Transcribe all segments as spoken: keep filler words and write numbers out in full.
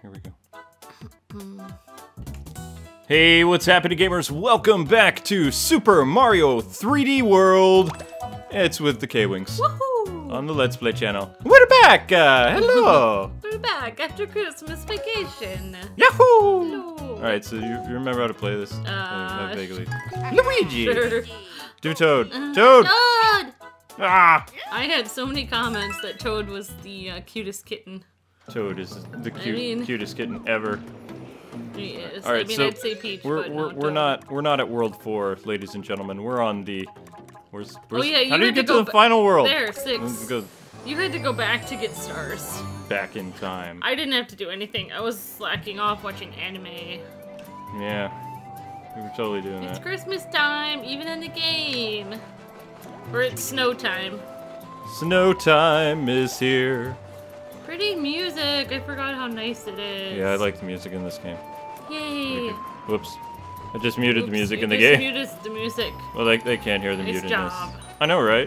Here we go. Hey, what's happening, gamers? Welcome back to Super Mario three D World. It's with the K-Wings on the Let's Play channel. We're back! Uh, hello! We're back after Christmas vacation. Yahoo! Hello. Alright, so you, you remember how to play this? Uh, uh, vaguely. Luigi! Sure. Do Toad. Toad! Toad! Ah! I had so many comments that Toad was the uh, cutest kitten. Toad is the cute, I mean- cutest kitten ever. He is. All right, I mean, so I'd say Peach, we're but we're, no, we're Toad. not we're not at World Four, ladies and gentlemen. We're on the. Where's, where's, Oh yeah, you how do you had to get to, go the ba- final world? There, six. Let's go You had to go back to get stars. back in time. I didn't have to do anything. I was slacking off watching anime. Yeah, we were totally doing It's that. Christmas time, even in the game. Or it's snow time. Snow time is here. Pretty music. I forgot how nice it is. Yeah, I like the music in this game. Yay. Whoops, I just muted Oops, the music you in the just game. muted the music. Well, they they can't hear the Nice mutedness. job. I know, right?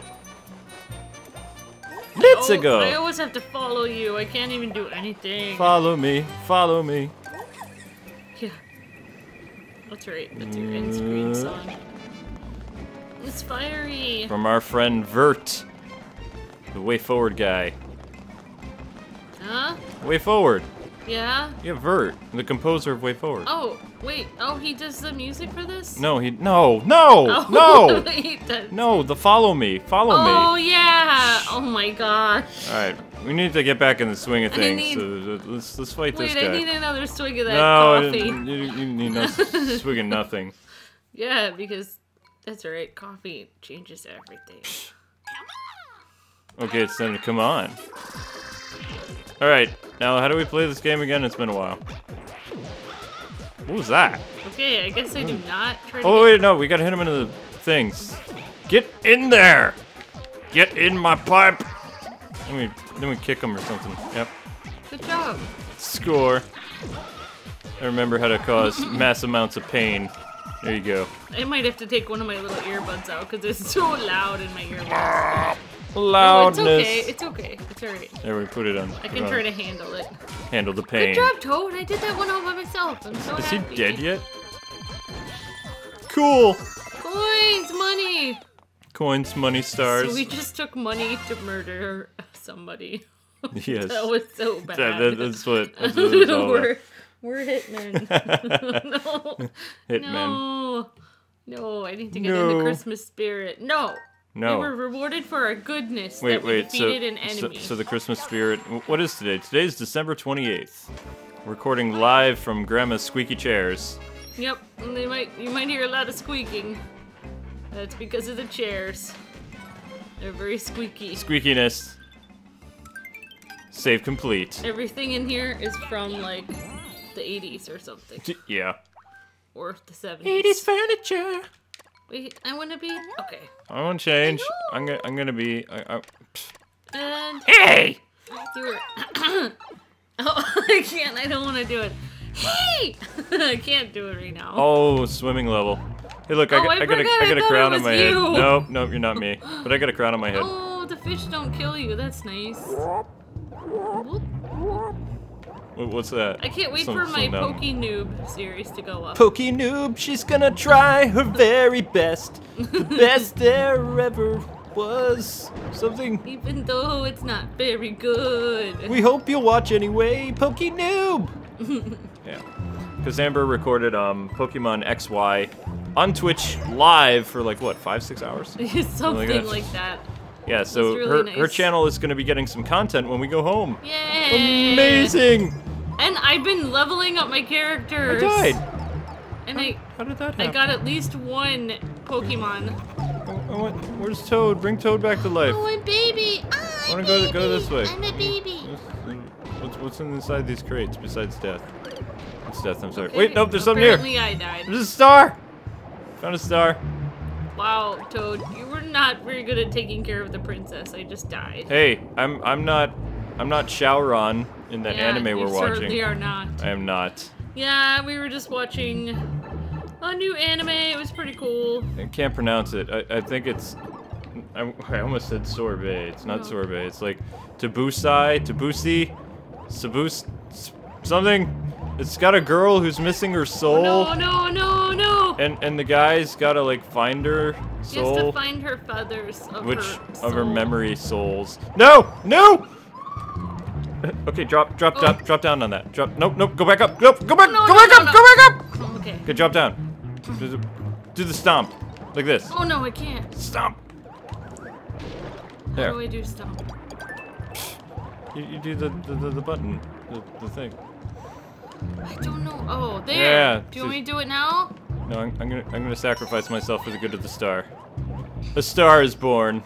Let's Oh, go. I always have to follow you. I can't even do anything. Follow me, follow me. Yeah. That's right. That's your end screen Uh, song. It's fiery. From our friend Vert, the Way Forward guy. Huh? Way Forward. Yeah? Yeah, Vert, the composer of Way Forward. Oh, wait. Oh, he does the music for this? No, he no no Oh, no he does. no. The follow me, follow Oh, me. yeah. Oh, my gosh. All right, we need to get back in the swing of I things. need- So uh, let's let's fight Wait, this guy. I need another swig of that no, coffee. you, you need no swig of nothing. Yeah, because that's right. Coffee changes everything. Okay, it's time to come on. All right, now how do we play this game again? It's been a while. What was that? Okay, I guess I do not try to Oh get- wait, no, we gotta hit him into the things. Get in there! Get in my pipe! Then we then we kick him or something. Yep. Good job. Score. I remember how to cause mass amounts of pain. There you go. I might have to take one of my little earbuds out because it's so loud in my earbuds. Loudness. Oh, it's okay. It's okay. It's alright. There we put it on. I can on- try to handle it. handle the pain. Good job, Toad. I did that one all by myself. I'm so Is happy. he dead yet? Cool. Coins, money. Coins, money, stars. So we just took money to murder somebody. Yes. That was so bad. That- that- that's what. That's what it's all about. we're, we're hitmen. no. Hitmen. No. No, I need to get in No. the Christmas spirit. No. No. We were rewarded for our goodness Wait, that we wait. So, defeated an so, enemy. so the Christmas spirit. What is today? Today is December twenty-eighth. Recording live from Grandma's squeaky chairs. Yep, and they might you might hear a lot of squeaking. That's because of the chairs. They're very squeaky. Squeakiness. Save complete. Everything in here is from like the eighties or something. T- Yeah. Or the seventies. eighties furniture. Wait, I wanna be okay. I won't change. I'm gonna. I'm gonna be. I, I, And hey! do it. Oh, I can't, I don't wanna do it. Hey! I can't do it right now. Oh, swimming level. Hey, look! I, Oh, got, I I got a. forgot, I I got a thought crown it on my was head. you. Nope, nope, you're not me. But I got a crown on my head. Oh, the fish don't kill you. That's nice. Whoop. Wh- What's that? I can't wait Some- for my some dumb- Pokey Noob series to go up. Pokey Noob, she's gonna try her very best. The best there ever was. Something. Even though it's not very good. We hope you'll watch anyway, Pokey Noob. Yeah. Because Amber recorded um Pokemon X Y on Twitch live for like what, five, six hours? Something that. like that. Yeah, so really her, nice. her channel is going to be getting some content when we go home. Yay! Amazing! And I've been leveling up my I characters. died. And I How did that I happen? got at least one Pokemon. I, I went, where's Toad? Bring Toad back to life. Oh, a baby! Ah, I wanna go- go this way. I'm a baby. What's, what's inside these crates besides death? It's death, I'm sorry. Okay, Wait, nope, there's something here. Apparently I died. There's a star! Found a star. Wow, Toad, you were not very good at taking care of the princess. I just died. Hey, I'm I'm not I'm not Shauron in that Yeah, anime you we're certainly watching. are not. I am not. Yeah, we were just watching a new anime. It was pretty cool. I can't pronounce it. I, I think it's I, I almost said sorbet. It's not No. sorbet. It's like Tabusai, Tabusi, Sabus, something. It's got a girl who's missing her soul. No, no, no, no. And and the guy's gotta like find her She has soul. to find her feathers of Which her of her soul. memory souls? No, no. Okay, drop, drop, Oh. drop, drop down on that. Drop. Nope, nope. Go back up. Nope. Go back. No, go no, back no, up. no. Go back up. Oh, okay. Okay, drop down. Do the, do the stomp, like this. Oh no, I can't. Stomp. How There. do I do stomp? You, you do the the, the, the button, the, the thing. I don't know. Oh, there. Yeah, Do you want me to do it now? No, I'm, I'm gonna I'm gonna sacrifice myself for the good of the star. A star is born.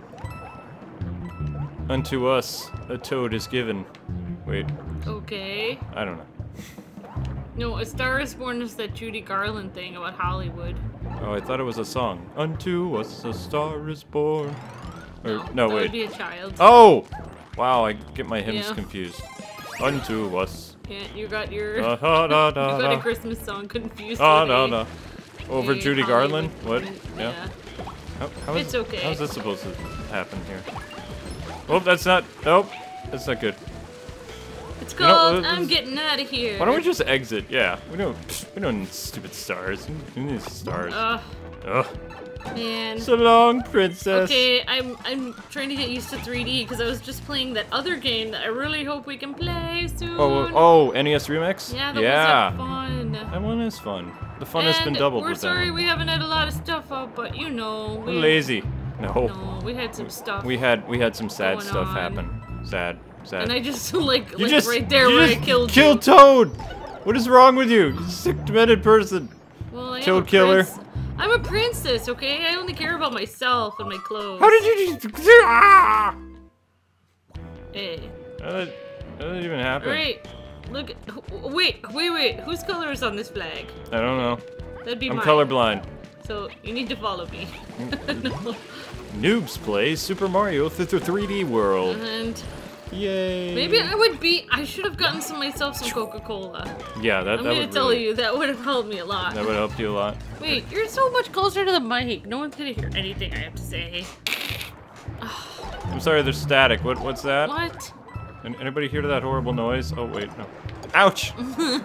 Unto us a toad is given. Wait, Okay. I don't know. No, A Star is Born is that Judy Garland thing about Hollywood. Oh, I thought it was a song. Unto us a star is born. Or, No, no, that wait. would be a child. Oh! Wow, I get my hymns Yeah. confused. Unto us. Yeah, you got your Da, da, da, you da, got a da. Christmas song confused. Da, with da, a- da. Over a Judy Hollywood Garland? What? one. Yeah. How, how is, It's okay. How's this supposed to happen here? Oh, that's not. Nope. That's not good. It's You know, called uh, I'm this- Getting Out of Here. Why don't we just exit? Yeah. We don't. We don't need stupid stars. We need stars. Ugh, Ugh. man. So long, princess. Okay, I'm I'm trying to get used to three D because I was just playing that other game that I really hope we can play soon. Oh, oh, N E S Remix? Yeah, that yeah. was fun. That one is fun. The fun has been And doubled We're with sorry that. we haven't had a lot of stuff up, but you know, We're we lazy. No. No, we had some stuff. We had we had some sad going stuff on. happen. Sad. Sad. and I just like you like just right there you where just I killed killed you. Toad. What is wrong with you? You sick, demented person. Well, I am Toad a killer. prince- I'm a princess, okay? I only care about myself and my clothes. How did you just? Ah! Hey. How did, how did it even happen? Alright. Look. Wait, wait, wait. Whose color is on this flag? I don't know. That'd be I'm mine. colorblind. So you need to follow me. No. Noobs play Super Mario th th three D World. And Yay! maybe I would be. I should have gotten some myself some Coca-Cola. Yeah, that I'm that gonna would tell really, you that would have helped me a lot. that would help you a lot. Wait, you're so much closer to the mic. No one's gonna hear anything I have to say. I'm sorry, there's static. What what's that? What? An- Anybody hear that horrible noise? Oh wait, no. Ouch!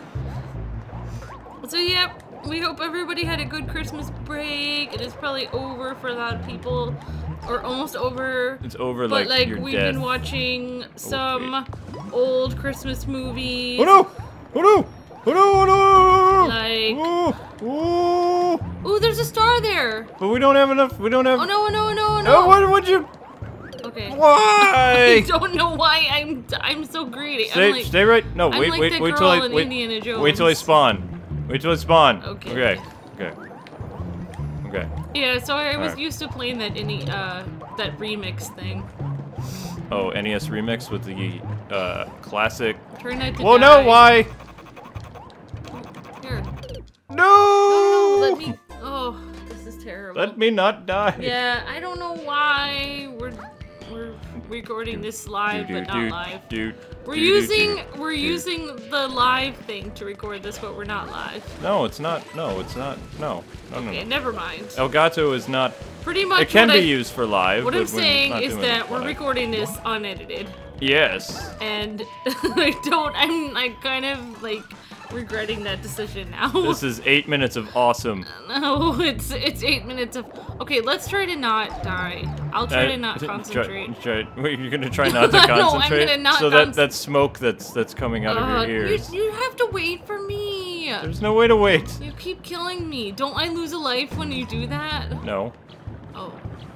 So yeah, we hope everybody had a good Christmas break. It is probably over for a lot of people, or almost over. It's over But like, like your we've death. been watching some old Christmas movies. Oh no! Oh no! Oh no! Oh no! Like- Oh! Oh! Ooh, there's a star there. But we don't have enough. We don't have. Oh no, oh, no, no, Oh, no. what would you? Okay. I Why? don't know why I'm I'm so greedy. Stay, I'm like, stay right. No, I'm wait, like wait, the wait girl till I in wait. Indiana Jones. Wait till I spawn. Wait till I spawn. Okay. Okay. Okay. Okay. Yeah, so I was Alright. used to playing that any uh that remix thing. Oh, N E S Remix with the uh, classic. Try not to Well, die. no, why? Here. No! No, no, let me. Oh, this is terrible. Let me not die. Yeah, I don't know why we're we're recording this live, Do, but do, not do, live. do, We're do, do, using do, we're do. using the live thing to record this, but we're not live. No, it's not. No, it's not. No. No, no, Okay, no. never mind. Elgato is not. Pretty much. It can what be I, used for live. What but I'm we're saying not is doing that it we're live. recording this unedited, Yes. and I don't. I'm like kind of like regretting that decision now. This is eight minutes of awesome. No, it's it's eight minutes of. Okay, let's try to not die. I'll try Uh, to not try- concentrate. Try, wait, you're gonna try not to No, I'm concentrate. gonna not so that conc- that smoke that's that's coming out Uh, of your ears. You, you have to wait for me. There's no way to wait. You keep killing me. Don't I lose a life when you do that? No. Oh.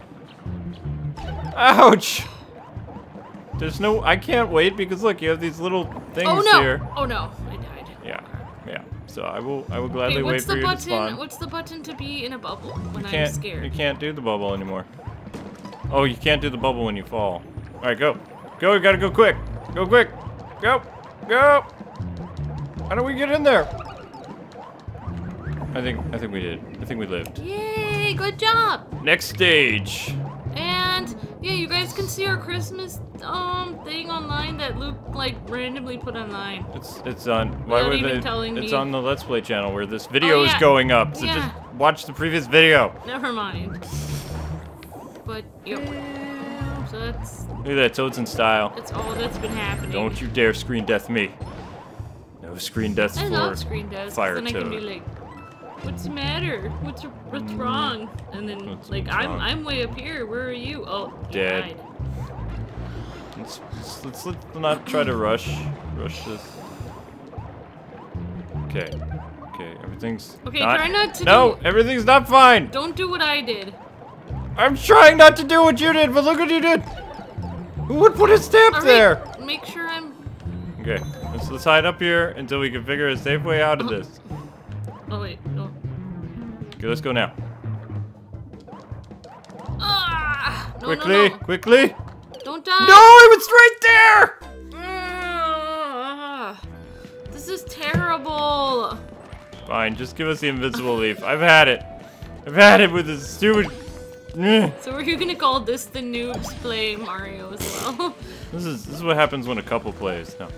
Ouch! There's no. I can't wait because look, you have these little things Oh no! here. Oh no! I died. Yeah, yeah. So I will. I will gladly Okay, wait what's for the you to button? spawn. What's the button to be in a bubble when you I'm can't. scared? You can't do the bubble anymore. Oh, you can't do the bubble when you fall. All right, go. Go. You gotta go quick. Go quick. Go. Go. How do we get in there? I think. I think we did. I think we lived. Yay! Good job. Next stage. And yeah, you guys can see our Christmas um thing online that Luke like randomly put online. It's it's on. Why Without would even they? telling It's me. on the Let's Play channel where this video Oh, is yeah. going up. So Yeah. just watch the previous video. Never mind. But yep. So that's Look at that, Toads in style. that's all that's been happening. Don't you dare screen death me. No screen deaths I for love screen deaths. Fire Then I can be Toad. like, "What's the matter? What's what's wrong?" And then What's- like, what's I'm wrong? I'm way up here. Where are you? Oh, he Dead. died. Let's, let's, let's, let's not try to rush rush this. Okay. Okay, everything's Okay, try not to No, do- everything's not fine. Don't do what I did. I'm trying not to do what you did, but look what you did. Who would put a stamp All right, there? make sure I'm. Okay, let's, let's hide up here until we can figure a safe way out of this. Oh wait, no. Okay, let's go now. Ah! No, quickly, no, no. quickly. Don't die. No, it was right there. Ah, this is terrible. Fine, just give us the invisible leaf. I've had it. I've had it with this stupid. Ugh. So are you gonna call this the noobs play Mario as well? This is this is what happens when a couple plays. No.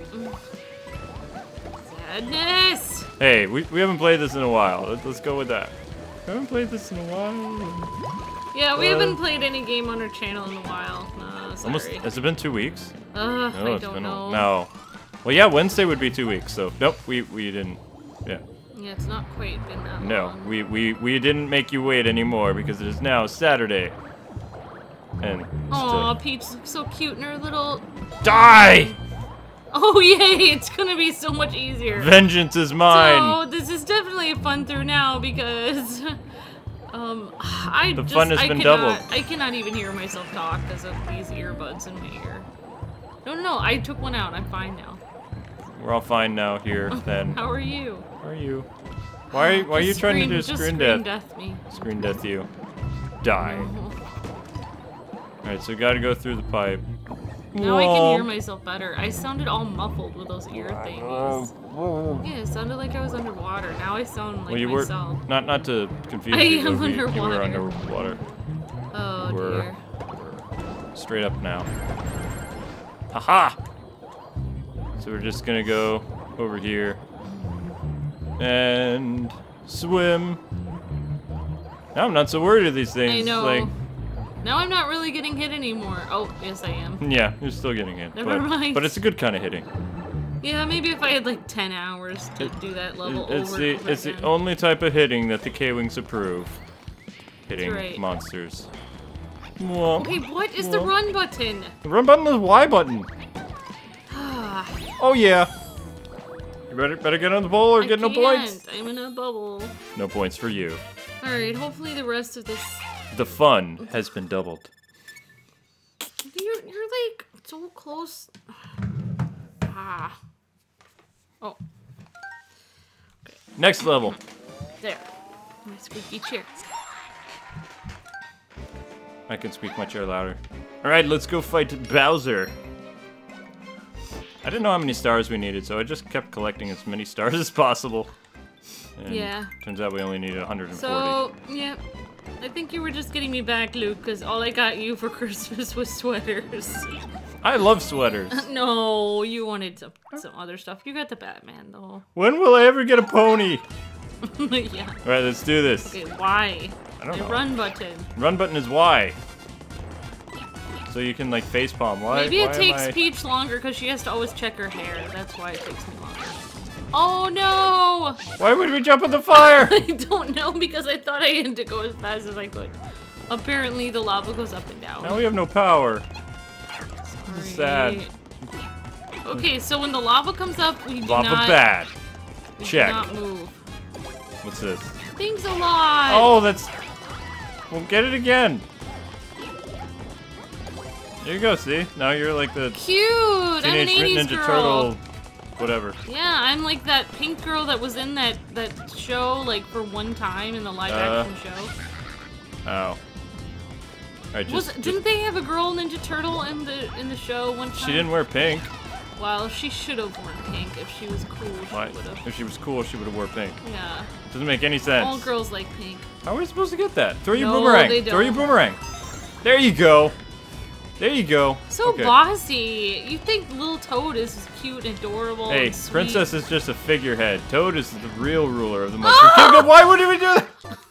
Sadness. Hey, we, we haven't played this in a while. Let's, let's go with that. We haven't played this in a while. Yeah, we Uh, haven't played any game on our channel in a while. No, sorry. Almost. Has it been two weeks? Uh, No, I it's don't been know. A, no. Well, yeah, Wednesday would be two weeks. So nope, we we didn't. Yeah. Yeah, it's not quite been that No, long. we we we didn't make you wait anymore because it is now Saturday. And Aw, still- Peach looks so cute in her little. die! Oh yay! It's gonna be so much easier. Vengeance is mine. So this is definitely a fun through now because, um, I The just fun has I been cannot, doubled. I cannot even hear myself talk because of these earbuds in my ear. No, no, no! I took one out. I'm fine now. We're all fine now here. Then How are you? how are you? Why are you, why are you Just trying to screen- do just screen screen death? death me. Screen death you. Die. Oh. All right, so we got to go through the pipe. Now I can hear Whoa. myself better. I sounded all muffled with those ear thingies. Yeah, it sounded like I was underwater. Now I sound like Well, you were myself. not not to confuse I you. am but we- You were underwater. underwater. Oh We're, dear. we're straight up now. Haha! So we're just gonna go over here and swim. Now I'm not so worried of these things. I know. Like, Now I'm not really getting hit anymore. Oh, yes I am. yeah, you're still getting hit. Never but, mind. But it's a good kind of hitting. Yeah, maybe if I had like ten hours to do that level It's over the and over it's the again. only type of hitting that the K-Wings approve. Hitting right. monsters. Whoa. Okay, what is the Whoa. run button? The run button is the Y button. Ah, Oh yeah. You better better get on the bowl or I get no points. can't. I'm in a bubble. No points for you. Alright, hopefully the rest of this... The fun has been doubled. You're, you're like so close. Ah. Oh, Next level. there. My squeaky chair. I can speak my chair louder. All right, let's go fight Bowser. I didn't know how many stars we needed, so I just kept collecting as many stars as possible. And Yeah. Turns out we only needed one hundred forty. So, yeah. I think you were just getting me back, Luke, because all I got you for Christmas was sweaters. I love sweaters. No, you wanted some, some other stuff. You got the Batman, though. When will I ever get a pony? Yeah. All right, let's do this. Okay, why? I don't The know. run button. Run button is Y. So you can like facepalm. Why? Maybe why it am takes I- Peach longer because she has to always check her hair. That's why it takes me longer. Oh no! Why would we jump in the fire? I don't know because I thought I had to go as fast as I could. Apparently the lava goes up and down. Now we have no power. This is sad. Right. Okay, so when the lava comes up, we do Lava not, bad. we Check. do not move. What's this? Thanks a lot. Oh, that's. We'll get it again. There you go. See, now you're like the Cute. I'm an Teenage Mutant eighties Ninja girl. Turtle, whatever. Yeah, I'm like that pink girl that was in that that show like for one time in the live Uh, action show. Oh. All right, Was just, didn't just they have a girl Ninja Turtle in the in the show one time? she didn't wear pink. Well, she should have worn pink if she was cool. She Why? would have. If she was cool, she would have wore pink. Yeah. Doesn't make any sense. All girls like pink. How are we supposed to get that? Throw your No, boomerang. they Throw your don't. boomerang. There you go. There you go. So Okay. bossy. You think little Toad is cute and adorable Hey, and sweet. Princess is just a figurehead. Toad is the real ruler of the Mushroom Kingdom. Why would we do that?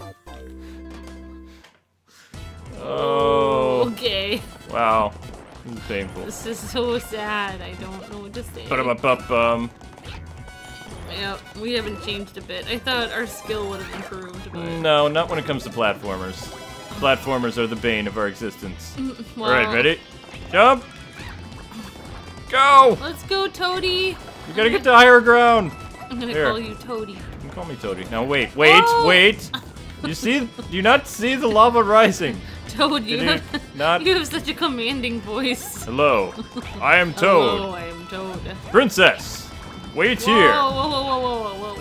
Oh. Okay. Wow. This is painful. This is so sad. I don't know what to say. Ba-da-ba-ba-bum. Yep, we haven't changed a bit. I thought our skill would have improved, but... No, not when it comes to platformers. Platformers are the bane of our existence. Well, Alright, ready? Jump! Go! Let's go, Toady! You gotta get to higher ground! I'm gonna Here. call you Toady. You can call me Toady. Now wait, wait, Whoa! wait! You see? Do you not see the lava rising? Toad, you Can you have, not- you have such a commanding voice. Hello, I am Toad. Hello, I am Toad. Princess, wait Whoa, here. whoa, whoa, whoa, whoa, whoa,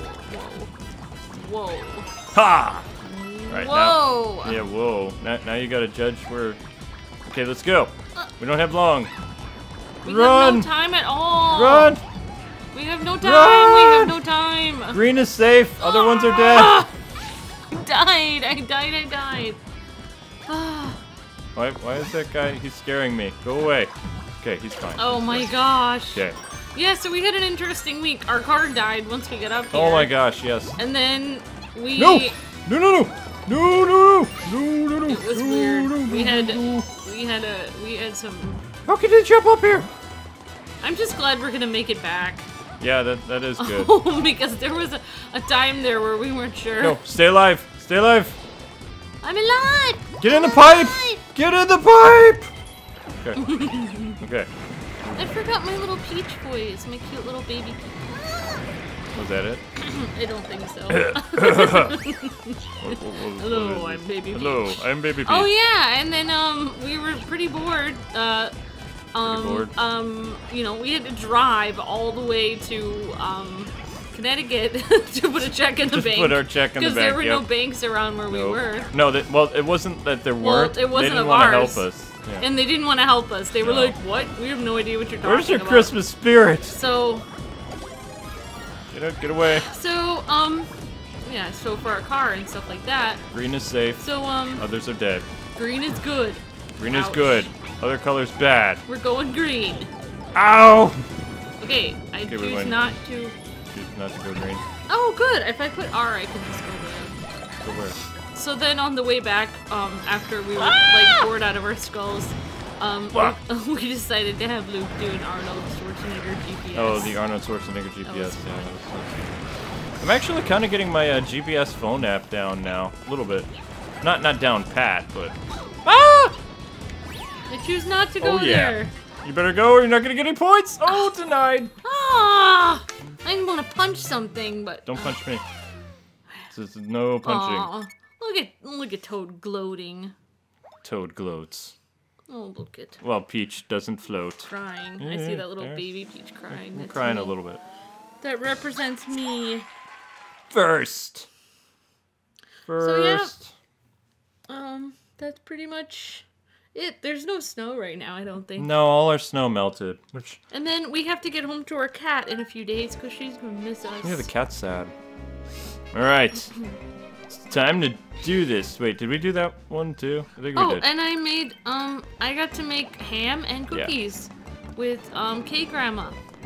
whoa, whoa. Ha! Right, Whoa! now. Yeah, whoa. Now, now you gotta judge where... Okay, let's go. We don't have long. We Run! have no time at all. Run! We have no time. Run! We have no time. Green is safe. Other ones are dead. Ah! I died. I died. I died. Ah. Why, why is that guy? He's scaring me. Go away. Okay, he's fine. Oh my gosh. Okay. Yeah, so we had an interesting week. Our car died once we got up here. Oh my gosh, yes. And then we... No! No, no, no! No, no, no! No, no, no! It was no, weird. no, We no, had no. we had a we had some. How can you jump up here? I'm just glad we're gonna make it back. Yeah, that that is good. Because there was a, a time there where we weren't sure. No, stay alive. Stay alive. I'm alive. Get in the I'm pipe. alive! Get in the pipe. Okay. Okay. I forgot my little Peach voice, my cute little baby Peach. Was that it? I don't think so. What- what- what- Hello, what is I'm it? Baby Hello, Peach. I'm Baby Peach. Oh yeah, and then um we were pretty bored. Uh, um, bored? um, you know, we had to drive all the way to um Connecticut to put a check in the Just bank. put our check in the Because there bank, were no yep. banks around where we Nope. were. No, that well, it wasn't that there Well, weren't. it wasn't they didn't of want to ours. help us. Yeah. And they didn't want to help us. They were No. like, "What? We have no idea what you're talking Where's your about." Christmas spirit? So, Get out, get away. so um, yeah. So for our car and stuff like that. Green is safe. So um, Others are dead. green is good. Green is Ouch. good. Other colors bad. We're going green. Ow! Okay, I Okay, we choose went- not to. Choose not to go green. Oh, good. If I put R, I can just go there. Go where? So then on the way back, um, after we were Ah! like bored out of our skulls, um, Ah! we, we decided to have Luke do an Arnold Schwarzenegger G P S. Oh, the Arnold Schwarzenegger G P S. That was Yeah, fun. that was fun. I'm actually kind of getting my uh, G P S phone app down now, a little bit. Not not down pat, but. Ah! I choose not to go Oh yeah. there. You better go, or you're not gonna get any points. Oh, denied. Ah! I want to punch something, but Don't punch me. This is no punching. Aw. Look at look at Toad gloating. Toad gloats. Oh, look at Well, Peach doesn't float. crying. I see Yeah, that little there. baby Peach crying. I'm That's crying me. a little bit. That represents me. First. So, yeah. First. Um, that's pretty much it. There's no snow right now, I don't think. No, all our snow melted. Which And then we have to get home to our cat in a few days because she's gonna miss us. yeah, the cat's sad. All right. It's time to do this. Wait, did we do that one too? I think we Oh, did. and I made um, I got to make ham and Yeah. cookies with um, K Grandma.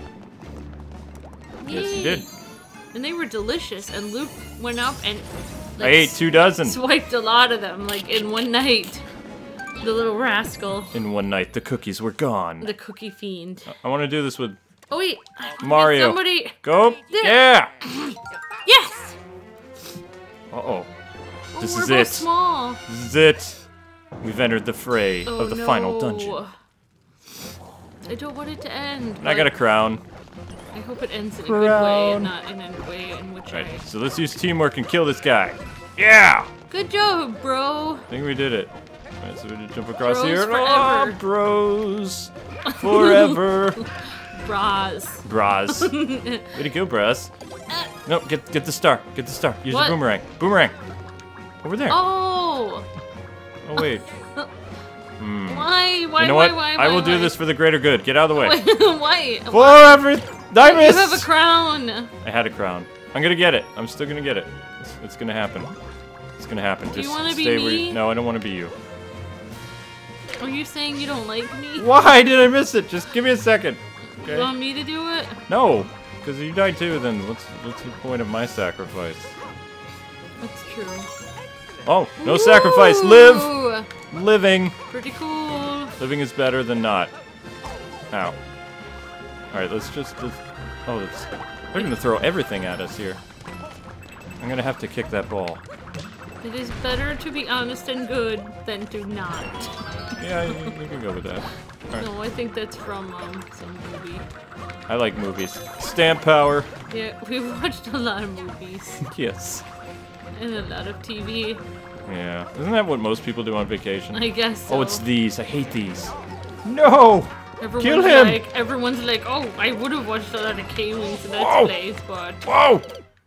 Yes, you Yay. did. And they were delicious. And Luke went up and I like, ate two dozen swiped a lot of them like in one night. The little rascal, in one night. The cookies were gone. the cookie fiend. I want to do this with Oh wait, Mario. Somebody. Go. There. Yeah. Yes. Uh oh. Oh, This we're is both it. Small. This is it. We've entered the fray Oh, of the no. final dungeon. I don't want it to end. And I got a but crown. I hope it ends in a good way Crown. and not in a way in which Right. I. So let's use teamwork and kill this guy. Yeah. Good job, bro. I think we did it. Alright, so we did jump across Bros here. forever. Oh, bros. Forever. Bras. Bras. Way to go, bras. No, get get the star. Get the star. Use What? the boomerang. Boomerang. Over there. Oh. Oh, wait. Hmm. Why? Why? You know why? what? Why? I will why, do why? this for the greater good. Get out of the way. Why? Forever. I You missed. have a crown. I had a crown. I'm gonna get it. I'm still gonna get it. It's, it's gonna happen. It's gonna happen. Do you Just wanna be stay where me? you... No, I don't want to be you. Are you saying you don't like me? Why did I miss it? Just give me a second. You Okay. want me to do it? No, because you died too. Then what's what's the point of my sacrifice? That's true. Oh, no sacrifice. Live. Ooh, Living. Pretty cool. Living is better than not. Ow. All right, let's just. just oh, it's. They're gonna throw everything at us here. I'm gonna have to kick that ball. It is better to be honest and good than to not. Yeah, you, you can go with that. All right. No, I think that's from um, some movie. I like movies. Stamp power. Yeah, we watched a lot of movies Yes. and a lot of T V. Yeah. Isn't that what most people do on vacation? I guess so. Oh, it's these. I hate these. No! Everyone's Kill him! Like, everyone's like, oh, I would have watched a lot of K-Wings Let's Whoa! Plays, but... Whoa!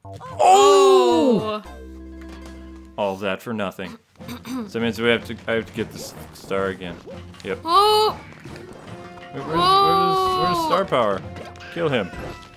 Oh! Oh! All of that for nothing. So that means we have to. I have to get this star again. Yep. Oh! Wait, where's, where's, where's star power? Kill him.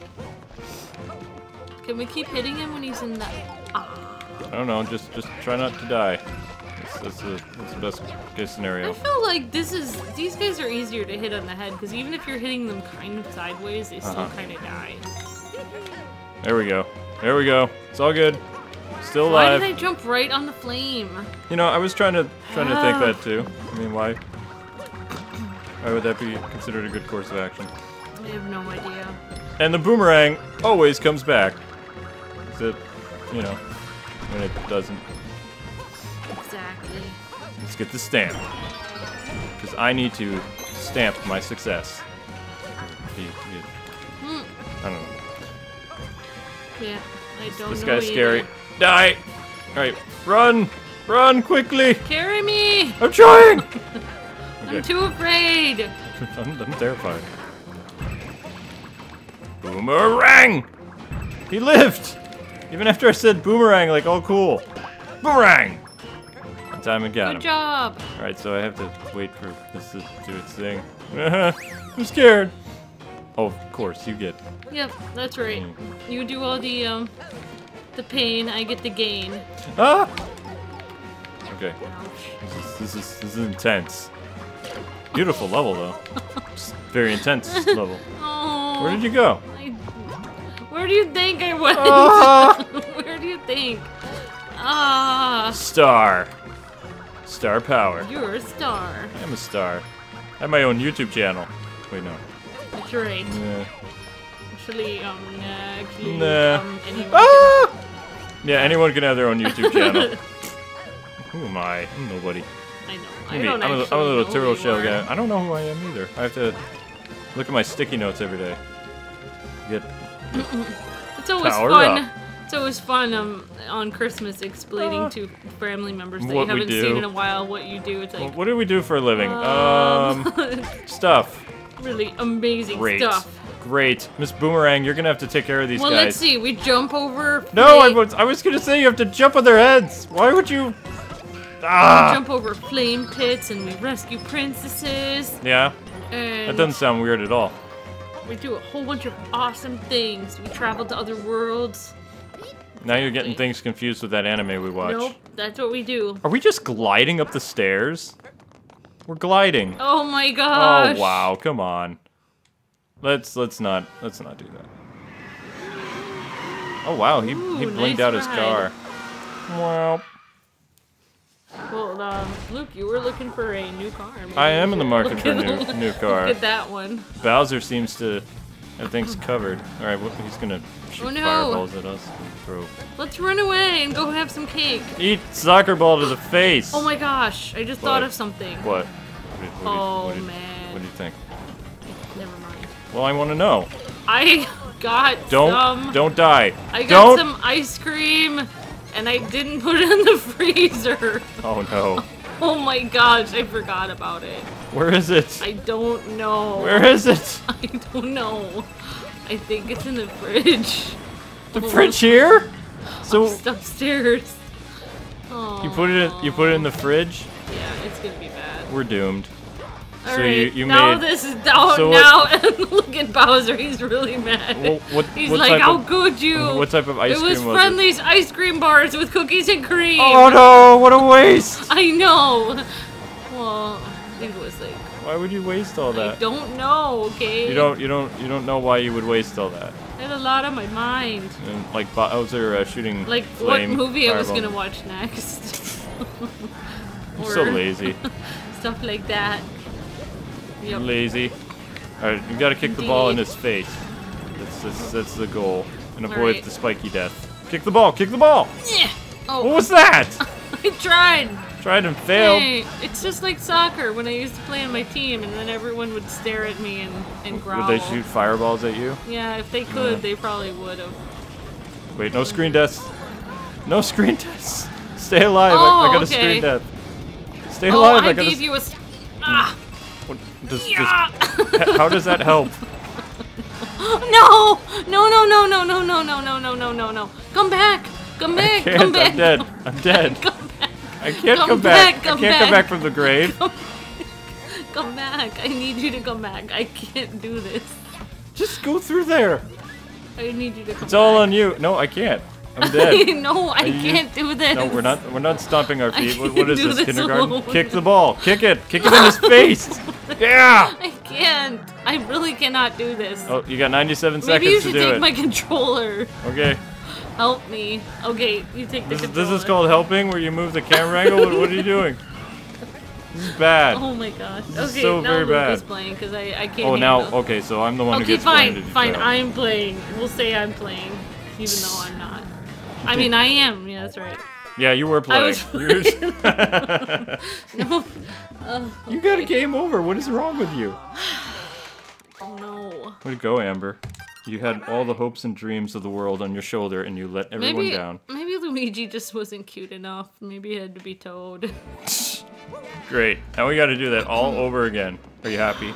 Can we keep hitting him when he's in that? Ah. I don't know. Just, just try not to die. That's, that's, the, that's the best case I scenario. feel like this is these guys are easier to hit on the head because even if you're hitting them kind of sideways, they still Uh-huh. kind of die. There we go. There we go. It's all good. Still Why alive. did I jump right on the flame? You know, I was trying to trying to think Ah. that too. I mean, why? Why would that be considered a good course of action? I have no idea. And the boomerang always comes back. Except, you know, when it doesn't. Exactly. Let's get the stamp. Because I need to stamp my success. Be- be- Hmm. I don't know. Yeah, I don't This know guy's either. scary. Die! Alright, run! Run quickly! Carry me! I'm trying! I'm Okay. too afraid. I'm, I'm terrified. Boomerang! He lived! Even after I said boomerang, like, oh cool. Boomerang! One time I got Good him. job. Alright, so I have to wait for this to do its thing. I'm scared. Oh, of course, you get. Yep, that's right. Mm. You do all the um, the pain. I get the gain. Ah! Okay, Ouch. this is, this is, this is intense. Beautiful level, though. Just very intense level. Oh. Where did you go? I, where do you think I went? Ah! Where do you think? Ah, Star. Star power. you're a star. I am a star. I have my own YouTube channel. Wait, no. That's right. Nah. Actually, um, uh, actually, Nah. um, anyone Ah! Yeah, anyone can have their own YouTube channel. Who am I? I'm nobody. I know. I Maybe. don't I'm, a, actually I'm a little know turtle who you shell are. guy. I don't know who I am either. I have to look at my sticky notes every day. Get It's always Power fun. up. It's always fun um, on Christmas explaining Ah. to family members that What you we haven't do. seen in a while what you do. It's like, what do we do for a living? um, Um, stuff. really amazing Great. stuff. Great. Miss Boomerang, you're gonna have to take care of these Well, guys. let's see. We jump over. No, I flame- was, I was gonna say you have to jump on their heads. Why would you? we Ah. jump over flame pits and we rescue princesses. Yeah, And that doesn't sound weird at all. we do a whole bunch of awesome things. We travel to other worlds. Now you're getting things confused with that anime we watch. Nope, that's what we do. Are we just gliding up the stairs? We're gliding. Oh my gosh. Oh wow, come on. Let's let's not let's not do that. Oh wow, he Ooh, he blinked nice out his ride. car. Wow. Well, um, Luke, you were looking for a new car. Maybe I you am in the should market look for a at- new new car. Look at that one. Bowser seems to have things covered. All right, well, he's gonna shoot Oh, no. fireballs at us and throw. Let's run away and go have some cake. Eat soccer ball to the face. Oh my gosh, I just thought What? of something. What? What do you- what do you- Oh, what do you- man. What do you think? Never mind. Well, I want to know. I got Don't some. don't die. I got don't. some ice cream, and I didn't put it in the freezer. Oh no. Oh my gosh, I forgot about it. Where is it? I don't know. Where is it? I don't know. I think it's in the fridge. The fridge here? So Just upstairs. Oh. you put it in, you put it in the fridge? Yeah, it's gonna be bad. We're doomed. All so right, you you now made this is down. so now look at Bowser. He's really mad. Well, what- He's what like, type "How of- could you?" what type of ice It was cream was it? Friendly's ice cream bars with cookies and cream. Oh no, what a waste! I know. Well, I think it was like Why would you waste all I that? don't know. Okay. You don't you don't you don't know why you would waste all that. I had a lot on my mind. And like Bowser uh, shooting Like flame what movie I was fireball. gonna watch next. I'm so Or lazy. Stuff like that. Yep. Lazy. Alright, you gotta kick the ball in Indeed. his face. That's, that's, that's the goal. and avoid Alright. the spiky death. Kick the ball! Kick the ball! Yeah. Oh, What was that? I tried. Tried and failed. Hey, it's just like soccer when I used to play on my team, and then everyone would stare at me and, and growl. Would they shoot fireballs at you? Yeah, if they could, they probably would have. Wait, no screen deaths. No screen deaths. Stay alive. I, Oh, I got a okay. screen death. Stay Oh, alive. I, I got gave a. you a. s- Ah! What, does, Yeah! does, how does that help? No! No! No! No! No! No! No! No! No! No! No! No! No! Come back! Come I back! can't. Come back! I'm dead. I'm dead. Come back! I can't Come come back. back, come I can't come back. back from the grave. Come back! I need you to come back. I can't do this. Just go through there. I need you to come It's all back. on you. No, I can't. I'm dead. No, I you- can't do this. No, we're not. We're not stomping our feet. What, can't what is do this, this kindergarten? alone. Kick the ball. Kick it. Kick it in his face. Yeah. I can't. I really cannot do this. Oh, you got ninety-seven Maybe you seconds should to do take it. my controller. Okay. Help me. Okay, you take the This, is- controller. this is called helping, where you move the camera angle. What, what are you doing? This is bad. Oh my gosh. is Okay, so now very Luke bad. is playing because I, I can't Oh, now handle- okay. So I'm the one who Okay, gets fine, blamed if you fine. fail. I'm playing. We'll say I'm playing, even though I'm not. I mean, I am. Yeah, that's right. Yeah, you were I playing. was You were- No. Uh, You got a game over. What is wrong with you? oh no. Way to go, Amber. You had all the hopes and dreams of the world on your shoulder, and you let everyone Maybe down. maybe Luigi just wasn't cute enough. Maybe he had to be Toad. Great. Now we got to do that all over again. Are you happy?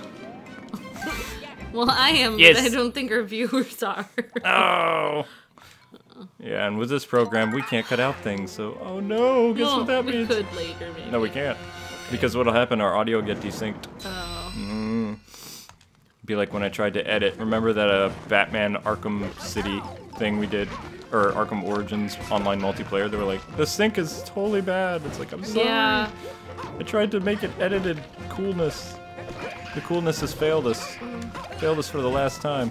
Well, I am, Yes. but I don't think our viewers are. Oh. Yeah, and with this program, we can't cut out things. So, oh no, guess well, what that we means? could later, maybe. No, we can't. Because what'll happen? Our audio will get desynced. Oh. Mm. Be like when I tried to edit. Remember that uh, Batman Arkham City thing we did, or Arkham Origins online multiplayer? They were like, the sync is totally bad. It's like, I'm sorry. Yeah. I tried to make it edited coolness. The coolness has failed us. Failed us for the last time.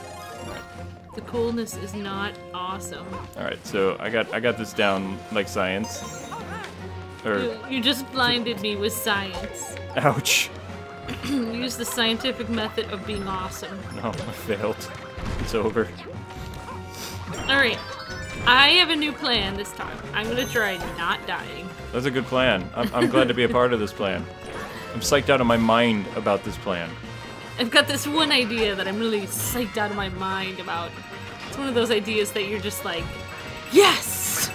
The coolness is not awesome. All right, so I got I got this down like science. Or You, you just blinded me with science. ouch. Use the scientific method of being awesome. No, I failed. It's over. Alright. I have a new plan this time. I'm gonna try not dying. That's a good plan. I'm I'm glad to be a part of this plan. I'm psyched out of my mind about this plan. I've got this one idea that I'm really psyched out of my mind about. It's one of those ideas that you're just like, yes!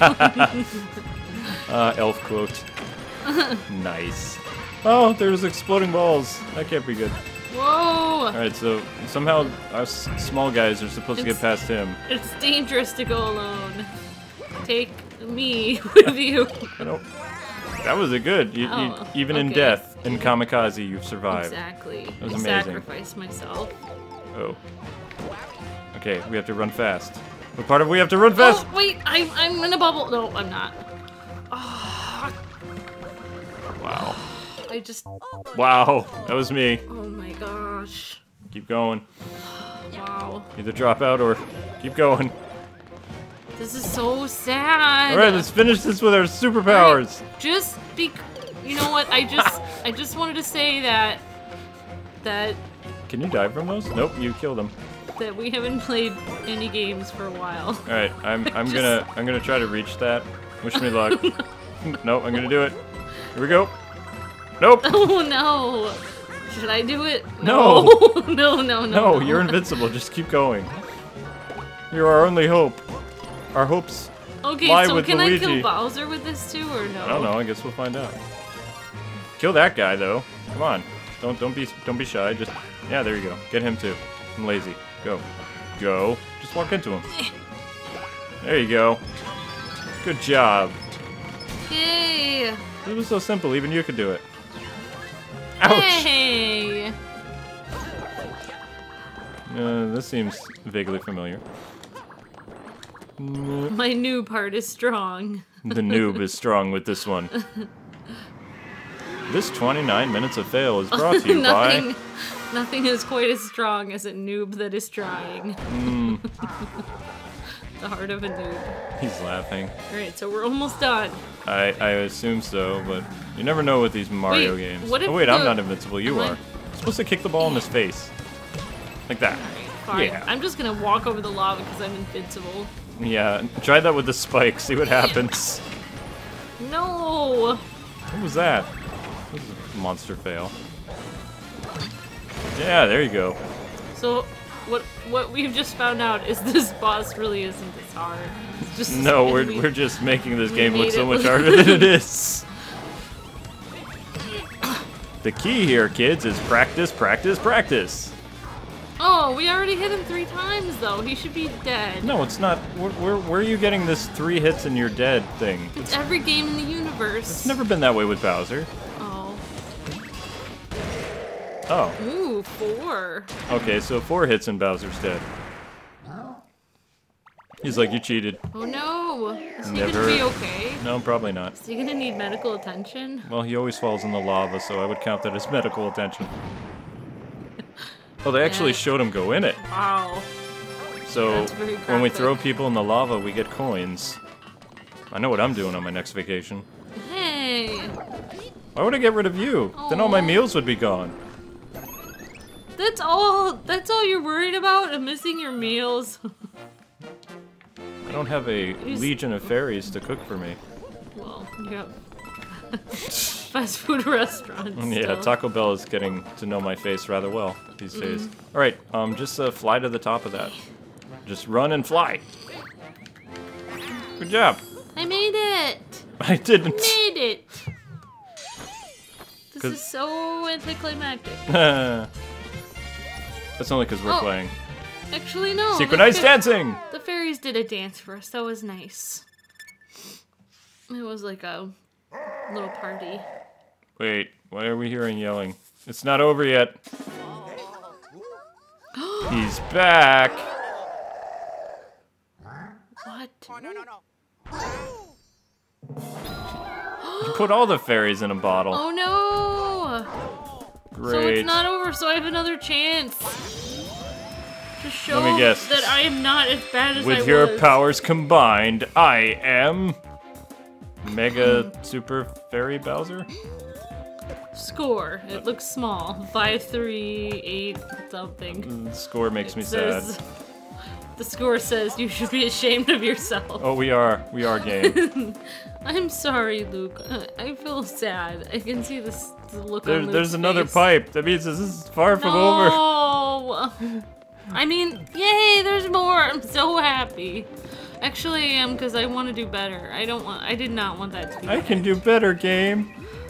Uh, elf quote. Nice. Oh, there's exploding balls. That can't be good. Whoa! Alright, so somehow us small guys are supposed to get It's- past him. It's dangerous to go alone. Take me with you. I don't... That was a good. You, you, Oh, even in okay. death, in kamikaze, you've survived. Exactly. That was I amazing. sacrificed myself. Oh. Okay, we have to run fast. What part of we have to run fast? Oh, wait, I'm, I'm in a bubble. No, I'm not. Wow. I just, Wow, that was me. oh my gosh. Keep going. Wow. Either drop out or keep going. This is so sad. Alright, let's finish this with our superpowers. Alright, just be, you know what, I just, I just wanted to say that, that, Can you die from those? Nope, you killed them. that we haven't played any games for a while. Alright, I'm I'm Just- gonna I'm gonna try to reach that. Wish me luck. Nope, I'm gonna do it. Here we go. Nope. Oh no. Should I do it? No. No, no, no. No, you're invincible. Just keep going. You're our only hope. Our hopes. Okay, lie so with can I Luigi. kill Bowser with this too, or no? I don't know. I guess we'll find out. Kill that guy though. Come on. Don't don't be don't be shy. Just yeah, there you go. Get him too. I'm lazy. Go. Go. Just walk into him. There you go. Good job. Yay! It was so simple. Even you could do it. Ouch. Hey! Uh, this seems vaguely familiar. Mm, My noob heart is strong. The noob is strong with this one. This twenty-nine minutes of fail is brought to you by... nothing, nothing is quite as strong as a noob that is trying. Mm, The heart of a noob. he's laughing. Alright, so we're almost done. I, I assume so, but you never know with these Mario Wait, games. what if Oh wait, I'm the- not invincible. You am I- are. I'm supposed to kick the ball in his face. Like that. Alright, fine. Yeah. I'm just gonna walk over the lava because I'm invincible. Yeah, try that with the spike, see what happens. No! What was that? That was a monster fail. Yeah, there you go. So, what what we've just found out is this boss really isn't this hard. It's just No, we're, we- we're just making this we game look made so it much look- harder than it is. The key here, kids, is practice, practice, practice. Oh, we already hit him three times though. He should be dead. No, it's not. Where, where, where are you getting this three hits and you're dead thing? It's every game in the universe. It's never been that way with Bowser. Oh. Oh. Ooh, four. Okay, so four hits and Bowser's dead. He's like, you cheated. Oh no. Is he Never- gonna be okay? No, probably not. Is he gonna need medical attention? Well, he always falls in the lava, so I would count that as medical attention. Oh, they actually Yeah. showed him go in it. Wow. So That's very when we throw graphic. people in the lava, we get coins. I know what I'm doing on my next vacation. Hey. Why would I get rid of you? Then all my Aw. meals would be gone. That's all that's all you're worried about? Of missing your meals? I don't have a He's- legion of fairies to cook for me. Well, you have fast food restaurants. Yeah, still. Taco Bell is getting to know my face rather well these days. Mm-hmm. All right, um, just uh, fly to the top of that. Just run and fly. Good job. I made it! I didn't. Made it! This 'Cause- is so anticlimactic. That's only because we're Oh, playing. Actually, no. Synchronized the fa- dancing! The fairies did a dance for us. That was nice. It was like a little party. Wait, why are we hearing yelling? It's not over yet. He's back. What? You put all the fairies in a bottle. Oh no! So Great. it's not over, so I have another chance. To show Let me guess. that I am not as bad as I With your was. powers combined, I am Mega Super Fairy Bowser. Score. It looks small. Five, three, eight, something. The score makes me It sad. says- The score says you should be ashamed of yourself. Oh, we are. We are game. I'm sorry, Luke. Uh, I feel sad. I can see this the look There, on Luke's there's another face. pipe. That means this is far from over. No. I mean, yay! There's more. I'm so happy. Actually, I am because I want to do better. I don't want. I did not want that to be. I can do better, game.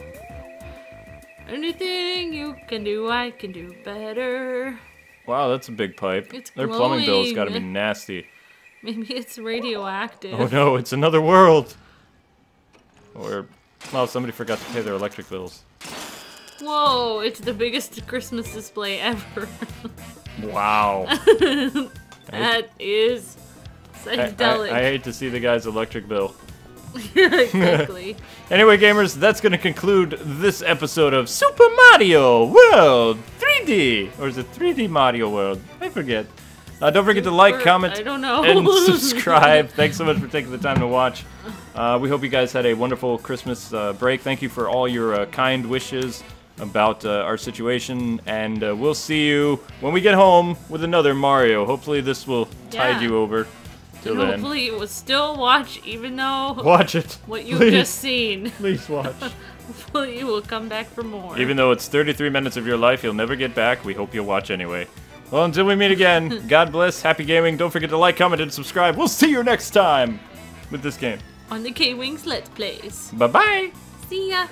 Anything you can do, I can do better. Wow, that's a big pipe. It's Their plumbing bill's got to be glowing. nasty. Maybe it's radioactive. Oh no, it's another world. Or, well, somebody forgot to pay their electric bills. Whoa! It's the biggest Christmas display ever. Wow. That is I, I, psychedelic. I hate to see the guy's electric bill. exactly. Anyway, gamers, that's going to conclude this episode of Super Mario World three D. Or is it three D Mario World? I forget. Uh, don't forget to like, Or- comment, I don't know. and subscribe. Thanks so much for taking the time to watch. Uh, we hope you guys had a wonderful Christmas uh, break. Thank you for all your uh, kind wishes about uh, our situation, and uh, we'll see you when we get home with another Mario. Hopefully this will tide Yeah. you over till And then. hopefully it will still watch even though Watch it. what you've Please. just seen. Please watch. Hopefully you will come back for more. Even though it's thirty-three minutes of your life you'll never get back, we hope you'll watch anyway. Well, until we meet again, God bless, happy gaming. Don't forget to like, comment, and subscribe. We'll see you next time with this game. On the K-Wings Let's Plays. Bye-bye. See ya!